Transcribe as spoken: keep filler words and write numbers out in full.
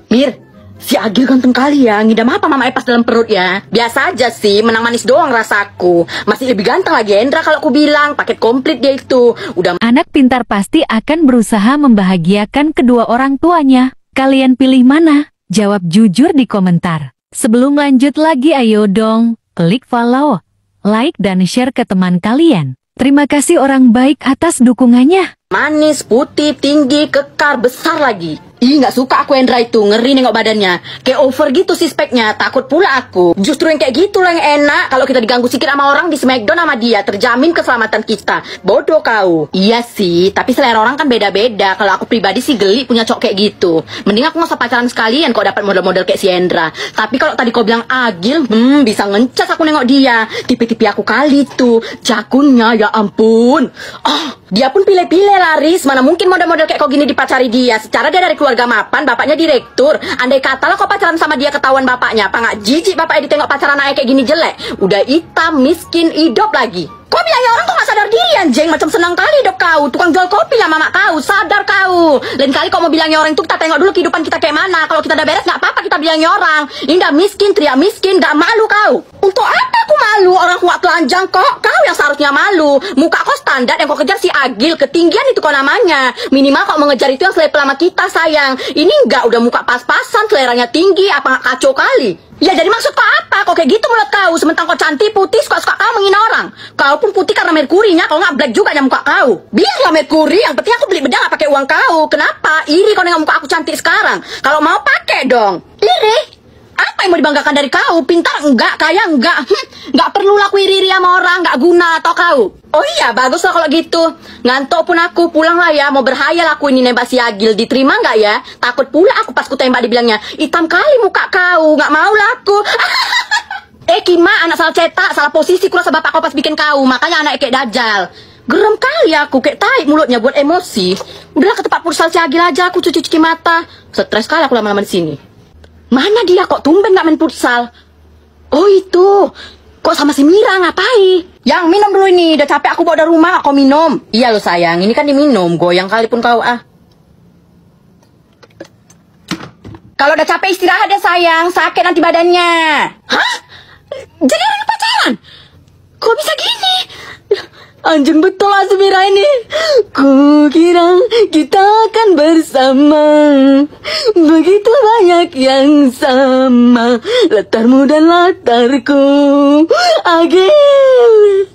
Mir, si Agil ganteng kali ya. Ngidam apa Mama Epas dalam perut ya? Biasa aja sih, menang manis doang rasaku. Masih lebih ganteng lagi Hendra kalau aku bilang. Paket komplit dia itu. Udah. Anak pintar pasti akan berusaha membahagiakan kedua orang tuanya. Kalian pilih mana? Jawab jujur di komentar. Sebelum lanjut lagi, ayo dong, klik follow, like, dan share ke teman kalian. Terima kasih orang baik atas dukungannya. Manis, putih, tinggi, kekar, besar lagi. Ih, nggak suka aku Hendra itu. Ngeri nengok badannya. Kayak over gitu sih speknya. Takut pula aku. Justru yang kayak gitu lah yang enak. Kalau kita diganggu sikit sama orang di Smackdown sama dia, terjamin keselamatan kita. Bodoh kau. Iya sih, tapi selera orang kan beda-beda. Kalau aku pribadi sih geli punya cowok kayak gitu. Mending aku nggak usah pacaran sekalian kalau dapat model-model kayak si Hendra. Tapi kalau tadi kau bilang Agil, hmm, bisa ngencas aku nengok dia. Tipe-tipe aku kali tuh. Jagunnya, ya ampun. Oh, dia pun pilih-pilih Laris. Mana mungkin model-model kayak kau gini dipacari dia. Secara dia dari keluarga mapan, bapaknya direktur. Andai kata lah kau pacaran sama dia ketahuan bapaknya, apa nggak jijik bapaknya ditengok pacaran anaknya kayak gini jelek. Udah hitam, miskin, hidup lagi. Kau bilangnya orang kok nggak sadar diri anjing. Macam senang kali hidup kau. Tukang jual kopi lah mama kau. Sadar kau. Lain kali kau mau bilangnya orang itu kita tengok dulu kehidupan kita kayak mana. Kalau kita udah beres nggak apa-apa kita bilangnya orang. Ini udah miskin, teriak miskin, nggak malu kau. Untuk apa aku malu? Orang kuat telanjang kok. Kau yang seharusnya malu. Muka kau standar yang kau kejar si Agil. Ketinggian itu kau namanya. Minimal kau mengejar itu yang selevel sama kita sayang. Ini enggak udah muka pas-pasan, seleranya tinggi. Apa nggak kacau kali? Ya jadi maksud kau apa? Kau kayak gitu mulut kau. Sementara kau cantik, putih, suka-suka kau menghina orang. Kau pun putih karena merkurinya. Kalau nggak black juga aja muka kau. Biarlah merkuri. Yang penting aku beli bedah nggak pakai uang kau. Kenapa? Iri kau nengok muka aku cantik sekarang. Kalau mau pakai dong. Iri? Apa yang mau dibanggakan dari kau? Pintar enggak, kaya enggak. Hm, nggak perlu laku iri-iri sama orang. Nggak guna atau kau. Oh iya, bagus lah kalau gitu. Ngantuk pun aku, pulang lah ya. Mau berhayal aku ini nembak si Agil. Diterima nggak ya? Takut pula aku pas ku tembak dibilangnya, hitam kali muka kau. Nggak mau lah aku. Eh Kima, anak salah cetak, salah posisi kurasa bapak kau pas bikin kau. Makanya anak kayak dajal. Gerem kali aku, kayak taik mulutnya buat emosi. Udahlah ke tempat futsal si Agil aja, aku cuci-cuci mata. Stres kali aku lama-lama di sini. Mana dia kok tumben nggak main futsal? Oh itu, kok sama si Mira ngapain? Yang minum dulu ini, udah capek aku bawa dari rumah, kau minum. Iya lo sayang, ini kan diminum, goyang kali pun kau ah. Kalau udah capek istirahat ya sayang, sakit nanti badannya. Hah? Jadi orang pacaran? Kok bisa gini? Anjing betul lah si Mira ini. Kukira kita akan bersama. Begitu banyak yang sama, latarmu dan latarku. Agil.